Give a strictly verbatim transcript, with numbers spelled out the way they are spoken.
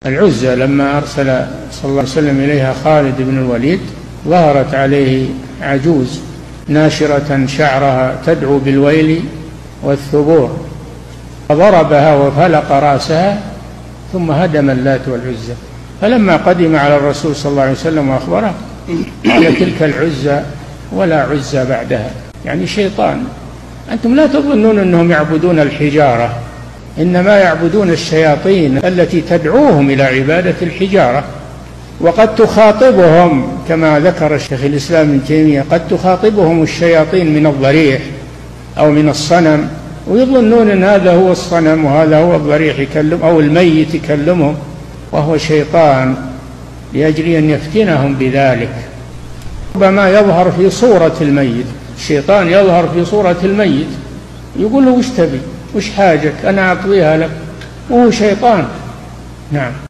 العزى لما أرسل صلى الله عليه وسلم إليها خالد بن الوليد ظهرت عليه عجوز ناشرة شعرها تدعو بالويل والثبور، فضربها وفلق رأسها ثم هدم اللات والعزى. فلما قدم على الرسول صلى الله عليه وسلم وأخبره قال تلك العزى ولا عزى بعدها، يعني شيطان. أنتم لا تظنون أنهم يعبدون الحجارة، إنما يعبدون الشياطين التي تدعوهم إلى عبادة الحجارة. وقد تخاطبهم كما ذكر الشيخ الإسلام ابن تيمية، قد تخاطبهم الشياطين من الضريح أو من الصنم، ويظنون أن هذا هو الصنم وهذا هو الضريح يكلم أو الميت يكلمهم، وهو شيطان لأجل أن يفتنهم بذلك. ربما يظهر في صورة الميت، الشيطان يظهر في صورة الميت يقول له وش تبي، وش حاجك، أنا أقضيها لك، وهو شيطان. نعم.